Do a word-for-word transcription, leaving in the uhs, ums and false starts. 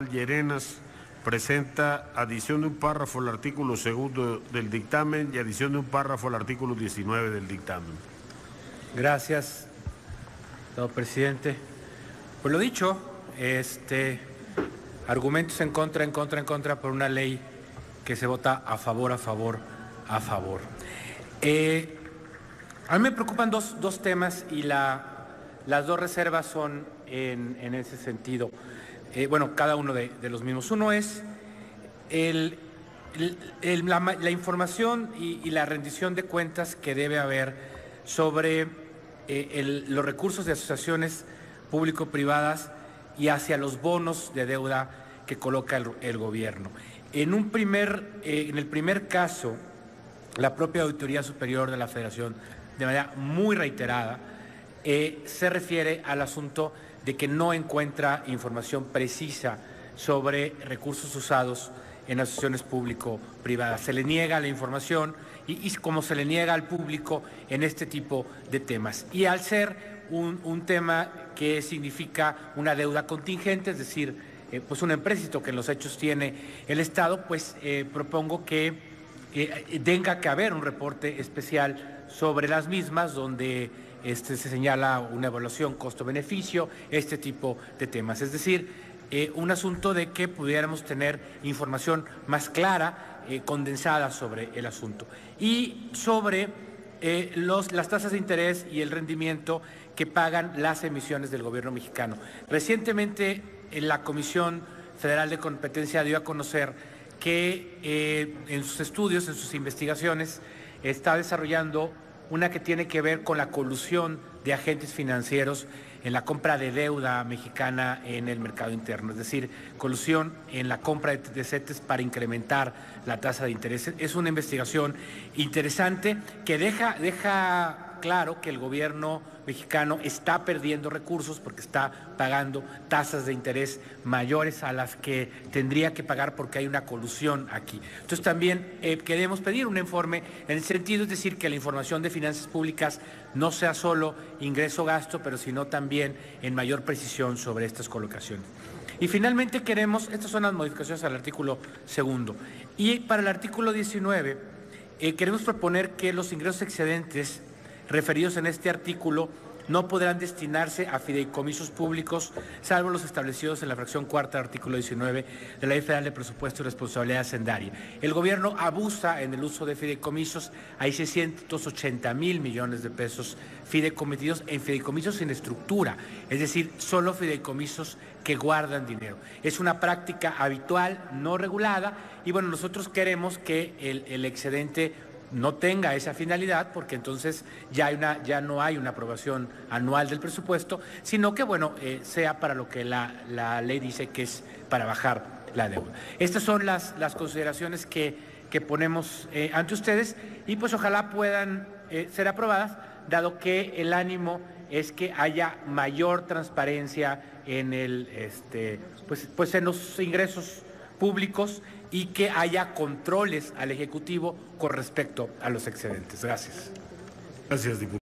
Llerenas presenta adición de un párrafo al artículo segundo del dictamen y adición de un párrafo al artículo diecinueve del dictamen. Gracias, señor presidente. Pues lo dicho, este, argumentos en contra, en contra, en contra por una ley que se vota a favor, a favor, a favor. Eh, a mí me preocupan dos, dos temas y la, las dos reservas son en, en ese sentido. Eh, bueno, cada uno de, de los mismos. Uno es el, el, el, la, la información y, y la rendición de cuentas que debe haber sobre eh, el, los recursos de asociaciones público-privadas y hacia los bonos de deuda que coloca el, el gobierno. En, un primer, eh, en el primer caso, la propia Auditoría Superior de la Federación, de manera muy reiterada, eh, se refiere al asunto de que no encuentra información precisa sobre recursos usados en asociaciones público-privadas. Se le niega la información y, y como se le niega al público en este tipo de temas. Y al ser un, un tema que significa una deuda contingente, es decir, eh, pues un empréstito que en los hechos tiene el Estado, pues eh, propongo que eh, tenga que haber un reporte especial sobre las mismas, donde Este, se señala una evaluación costo-beneficio, este tipo de temas. Es decir, eh, un asunto de que pudiéramos tener información más clara, eh, condensada sobre el asunto. Y sobre eh, los, las tasas de interés y el rendimiento que pagan las emisiones del gobierno mexicano. Recientemente, en la Comisión Federal de Competencia dio a conocer que eh, en sus estudios, en sus investigaciones, está desarrollando una que tiene que ver con la colusión de agentes financieros en la compra de deuda mexicana en el mercado interno, es decir, colusión en la compra de CETES para incrementar la tasa de interés. Es una investigación interesante que deja, deja claro que el gobierno mexicano está perdiendo recursos porque está pagando tasas de interés mayores a las que tendría que pagar porque hay una colusión aquí. Entonces también eh, queremos pedir un informe en el sentido, es decir, que la información de finanzas públicas no sea solo ingreso-gasto, pero sino también en mayor precisión sobre estas colocaciones. Y finalmente queremos, estas son las modificaciones al artículo segundo, y para el artículo diecinueve eh, queremos proponer que los ingresos excedentes referidos en este artículo no podrán destinarse a fideicomisos públicos, salvo los establecidos en la fracción cuarta del artículo diecinueve de la Ley Federal de Presupuesto y Responsabilidad Hacendaria. El gobierno abusa en el uso de fideicomisos, hay seiscientos ochenta mil millones de pesos fideicomisos en fideicomisos sin estructura, es decir, solo fideicomisos que guardan dinero. Es una práctica habitual, no regulada, y bueno, nosotros queremos que el, el excedente no tenga esa finalidad, porque entonces ya, hay una, ya no hay una aprobación anual del presupuesto, sino que, bueno, eh, sea para lo que la, la ley dice que es para bajar la deuda. Estas son las, las consideraciones que, que ponemos eh, ante ustedes y pues ojalá puedan eh, ser aprobadas, dado que el ánimo es que haya mayor transparencia en, el, este, pues, pues en los ingresos públicos y que haya controles al Ejecutivo con respecto a los excedentes. Gracias. Gracias, diputado.